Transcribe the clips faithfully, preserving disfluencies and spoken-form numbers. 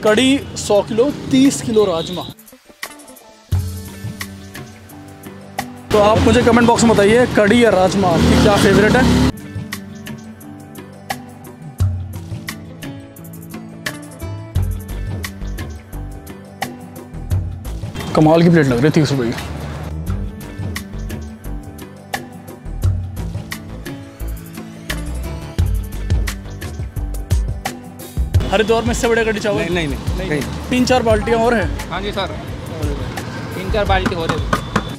कड़ी सौ किलो, तीस किलो राजमा। तो आप मुझे कमेंट बॉक्स में बताइए कड़ी या राजमा आपकी क्या फेवरेट है। कमाल की प्लेट लग रही है तीस रुपए की। हरिद्वार में इससे बड़े कड़ी चावल? नहीं नहीं, नहीं, नहीं। तीन चार बाल्टियाँ और हैं? हाँ जी सर, तीन चार बाल्टी हो रहे।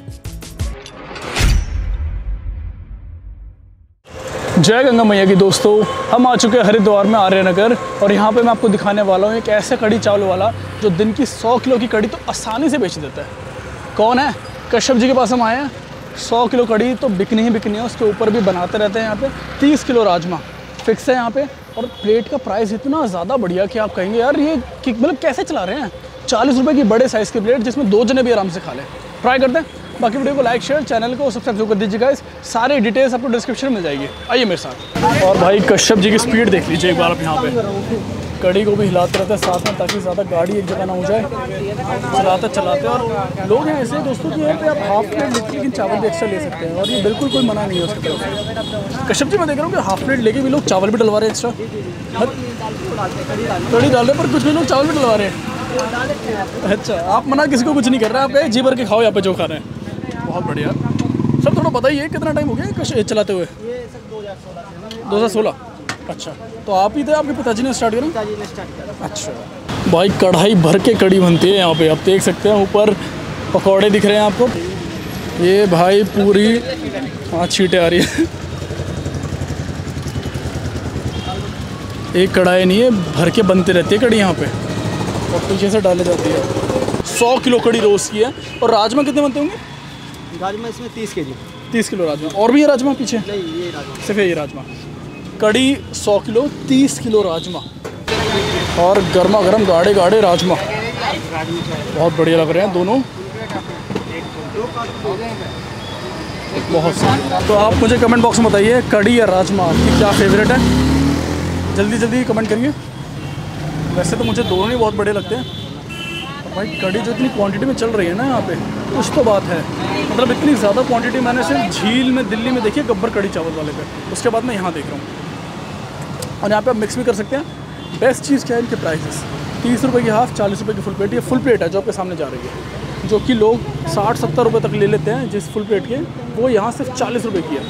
जय गंगा मैया की दोस्तों, हम आ चुके हैं हरिद्वार में आर्यनगर और यहाँ पे मैं आपको दिखाने वाला हूँ एक ऐसा कड़ी चावल वाला जो दिन की सौ किलो की कड़ी तो आसानी से बेच देता है। कौन है? कश्यप जी के पास हम आए हैं। सौ किलो कड़ी तो बिकनी ही बिकनी है, उसके ऊपर भी बनाते रहते हैं यहाँ पे। तीस किलो राजमा फिक्स है यहाँ पे और प्लेट का प्राइस इतना ज़्यादा बढ़िया कि आप कहेंगे यार ये मतलब कैसे चला रहे हैं। चालीस रुपये की बड़े साइज़ की प्लेट जिसमें दो जने भी आराम से खा लें। ट्राई करते हैं। बाकी वीडियो को लाइक शेयर, चैनल को सब्सक्राइब कर दीजिएगा। इस सारे डिटेल्स आपको डिस्क्रिप्शन में मिल जाएगी। आइए मेरे साथ। और भाई कश्यप जी की स्पीड देख लीजिए एक बार आप यहाँ पे। कड़ी को भी हिलाते रहते हैं साथ में ताकि ज़्यादा गाड़ी एक जगह ना हो जाए। चलाते चलाते और लोग हैं ऐसे दोस्तों कि यहाँ पे आप हाफ प्लेट लेके लेकिन चावल भी एक्स्ट्रा ले सकते हैं और ये बिल्कुल कोई मना नहीं है उसकी तरफ। कश्यप जी मैं देख रहा हूँ कि हाफ प्लेट लेके भी लोग चावल भी डलवा रहे हैं एक्स्ट्रा। कड़ी डाल रहे पर कुछ भी लोग चावल भी डलवा रहे हैं। अच्छा, आप मना किसी को कुछ नहीं कर रहे, आप जी भर के खाओ यहाँ पे जो खा रहे हैं। बहुत बढ़िया सर। थोड़ा बताइए कितना टाइम हो गया कश चलाते हुए? दो हज़ार सोलह। अच्छा, तो आप ही थे, आपके पिताजी ने स्टार्ट करा? पिताजी ने स्टार्ट करा। अच्छा भाई, कढ़ाई भर के कड़ी बनती है यहाँ पे, आप देख सकते हैं। ऊपर पकौड़े दिख रहे हैं आपको। ये भाई पूरी हाँ छींटे आ रही है। एक कढ़ाई नहीं है, भर के बनते रहती है कड़ी यहाँ पे और पीछे से डाली जाती है। सौ किलो कड़ी रोज की है। और राजमा कितने बनते होंगे? राजमा इसमें तीस के जी। तीस किलो राजमा। और भी है राजमा पीछे? नहीं, ये राजमा सिर्फ ये राजमा। कड़ी सौ किलो, तीस किलो राजमा और गर्मा गर्म गाढ़े गाढ़े राजमा। बहुत बढ़िया लग रहे हैं दोनों, बहुत सही। तो आप मुझे कमेंट बॉक्स में बताइए कड़ी या राजमा आपकी क्या फेवरेट है। जल्दी जल्दी कमेंट करिए। वैसे तो मुझे दोनों ही बहुत बड़े लगते हैं। भाई कड़ी जो इतनी क्वांटिटी में चल रही है ना यहाँ पे, कुछ तो बात है। मतलब इतनी ज़्यादा क्वांटिटी मैंने सिर्फ झील में दिल्ली में देखी है, गब्बर कड़ी चावल वाले पे। उसके बाद मैं यहाँ देख रहा हूँ और यहाँ पे आप मिक्स भी कर सकते हैं। बेस्ट चीज़ क्या है इनके प्राइसेस। तीस रुपये की हाफ़, चालीस रुपये की फुल प्लेट। ये फुल प्लेट है जो आपके सामने जा रही है, जो कि लोग साठ सत्तर रुपये तक ले लेते हैं जिस फुल प्लेट के, वो यहाँ सिर्फ चालीस रुपये की है।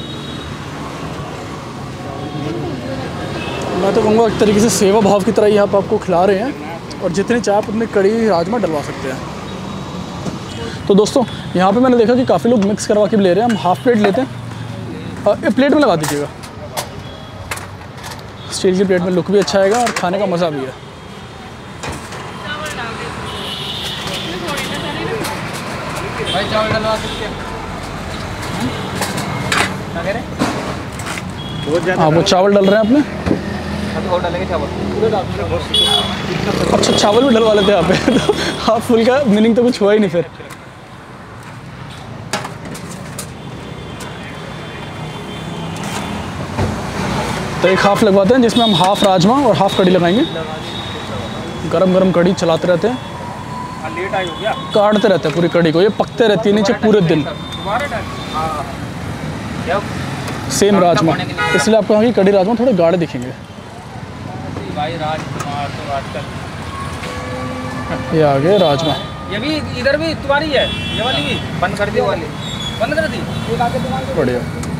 मैं तो कहूँगा एक तरीके से सेवा भाव की तरह यहाँ पर आपको खिला रहे हैं और जितनी चाहे आप उतनी कड़ी राजमा डलवा सकते हैं। तो दोस्तों यहाँ पे मैंने देखा कि काफ़ी लोग मिक्स करवा के भी ले रहे हैं। हम हाफ़ प्लेट लेते हैं और प्लेट में लगा दीजिएगा। स्टील की प्लेट में लुक भी अच्छा आएगा और खाने का मज़ा भी है। भाई चावल डलवा सकते हैं? हाँ, वो चावल डल रहे हैं अपने। चावल अच्छा, चावल भी डलवा लेते हैं यहाँ पे। तो हाफ फुल का मीनिंग तो कुछ हुआ ही नहीं फिर। तो एक हाफ लगवाते हैं जिसमें हम हाफ राजमा और हाफ कड़ी लगाएंगे। गरम गरम कड़ी चलाते रहते हैं, काटते रहते हैं पूरी कड़ी को। ये पकते रहती है नीचे पूरे दिन। सेम राजमा, इसलिए आपको यहाँ की कड़ी राजमा थोड़े गाढ़े दिखेंगे। भाई राजकुमार तो आजकल ये आ गए राजमा। ये भी इधर भी तुम्हारी है, ये वाली भी बंद कर दी, वाली बंद कर दी। बढ़िया।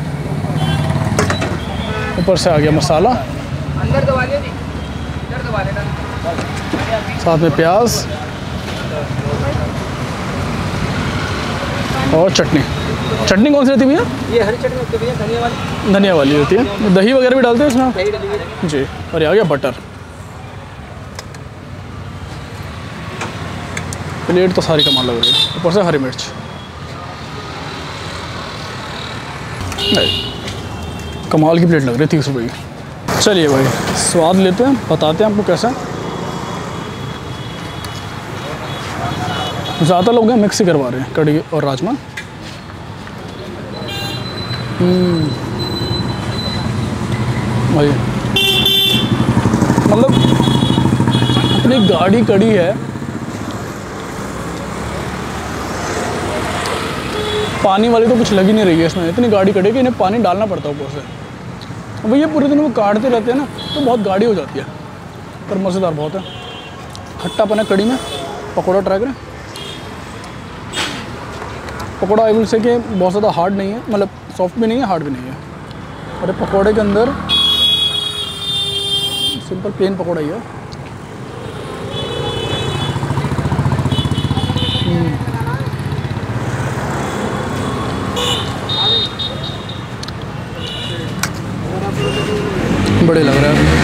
ऊपर से आ गया मसाला, अंदर दबा लिया जी, इधर दबा लेना। साथ में प्याज और चटनी। चटनी कौन सी रहती है भैया? ये हरी चटनी होती है भैया, धनिया वाली। धनिया वाली होती है। दही वगैरह भी डालते हैं इसमें? दही डली है जी। और ये आ गया बटर। प्लेट तो सारी कमाल लग रही है। ऊपर से हरी मिर्च। नहीं, कमाल की प्लेट लग रही है तीस रुपये की। चलिए भाई स्वाद लेते हैं, बताते हैं आपको कैसा। ज़्यादा लोग हैं मिक्स ही करवा रहे हैं कड़ी और राजमा। भाई मतलब अपनी इतनी गाढ़ी कड़ी है, पानी वाली तो कुछ लग ही नहीं रही है इसमें, इतनी गाढ़ी कड़ी है कि इन्हें पानी डालना पड़ता है ऊपर से। भैया पूरे दिन वो काटते रहते हैं ना तो बहुत गाढ़ी हो जाती है, पर मज़ेदार बहुत है। खट्टापन है कड़ी में। पकौड़ा ट्राई करें। पकौड़ा आई विल से कि बहुत ज़्यादा हार्ड नहीं है, मतलब सॉफ्ट भी नहीं है, हार्ड भी नहीं है। और पकौड़े के अंदर सिंपल प्लेन पकौड़ा ही है। बड़े लग रहा है।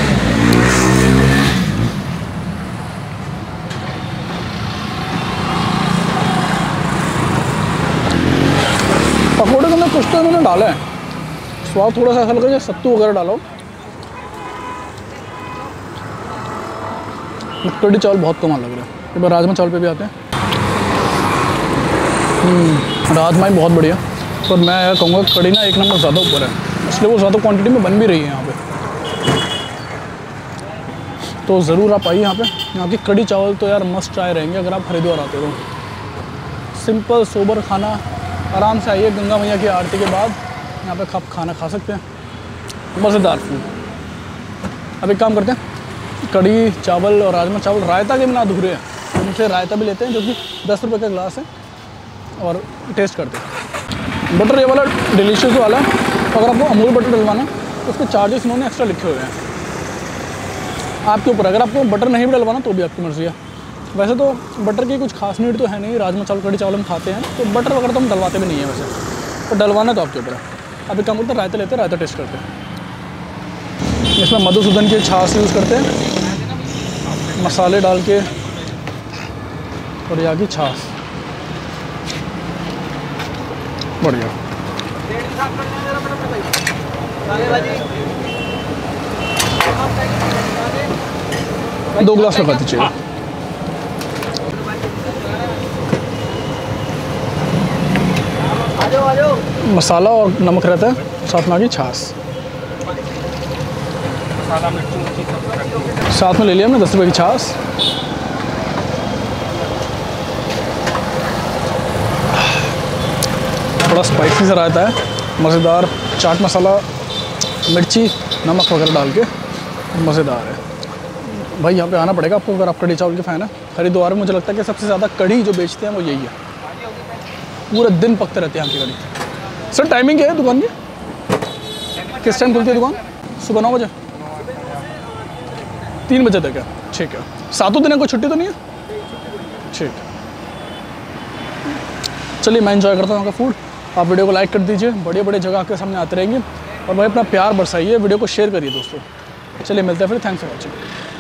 पकौड़े के अंदर कुछ तो इन्होंने डाला है, स्वाद थोड़ा सा ऐसा लगा जैसे सत्तू वगैरह डालो। कड़ी चावल बहुत कमाल लग रहा है। एक बार राजमा चावल पे भी आते हैं। राजमा ही बहुत बढ़िया, पर मैं कहूँगा कड़ी ना एक नंबर ज़्यादा ऊपर है, इसलिए वो ज़्यादा क्वांटिटी में बन भी रही है यहाँ पे। तो ज़रूर आप आइए यहाँ पे। यहाँ की कड़ी चावल तो यार मस्ट ट्राई रहेंगे अगर आप हरिद्वार आते हो। सिंपल सोबर खाना, आराम से आइए, गंगा मैया की आरती के बाद यहाँ पे आप खाना खा सकते हैं, मज़ेदार फूड। अब एक काम करते हैं, कड़ी चावल और राजमा चावल रायता के बिना अधूरे हैं, तो उनसे रायता भी लेते हैं जो कि दस रुपये का ग्लास है, और टेस्ट करते हैं। बटर ये वाला डिलीशियस वाला है। अगर आपको अमूल बटर डलवाना है तो उसके चार्जेस उन्होंने एक्स्ट्रा लिखे हुए हैं, आपके ऊपर। अगर आपको बटर नहीं भी डलवाना तो भी आपकी मर्ज़ी है। वैसे तो बटर की कुछ खास नीड तो है नहीं, राजमा चावल कड़ी चावल हम खाते हैं तो बटर वगैरह तो हम डलवाते भी नहीं है वैसे, तो डलवाना तो आपके ऊपर है। अभी कम होता है रायता लेते हैं, रायता टेस्ट करते हैं। इसमें मधुसूदन की छाछ यूज़ करते हैं, मसाले डाल के, और यहाँ की छाछ बढ़िया। दो गिलास लगा दीजिएगा। मसाला और नमक रहता है, साथ में आगे छाछ, साथ में ले लिया हमने दस रुपये की छाछ। थोड़ा स्पाइसी सा रहता है, मज़ेदार। चाट मसाला, मिर्ची, नमक वगैरह डाल के मज़ेदार है भाई। यहाँ पे आना पड़ेगा आपको अगर आप कड़ी चावल के फ़ैन है। हरिद्वार में मुझे लगता है कि सबसे ज़्यादा कड़ी जो बेचते हैं वो यही है, पूरा दिन पकते रहते हैं यहाँ की कड़ी। सर टाइमिंग क्या है दुकान की? किस टाइम खुलती है दुकान? सुबह नौ बजे तीन बजे तक है। ठीक है, सातों दिन कोई छुट्टी तो नहीं है? ठीक है, चलिए मैं एंजॉय करता हूँ यहाँ का फूड। आप वीडियो को लाइक कर दीजिए, बड़े बड़े जगह आपके सामने आते रहेंगे, और भाई अपना प्यार बरसाइए, वीडियो को शेयर करिए दोस्तों। चलिए मिलते हैं फिर, थैंक्स फॉर वॉचिंग।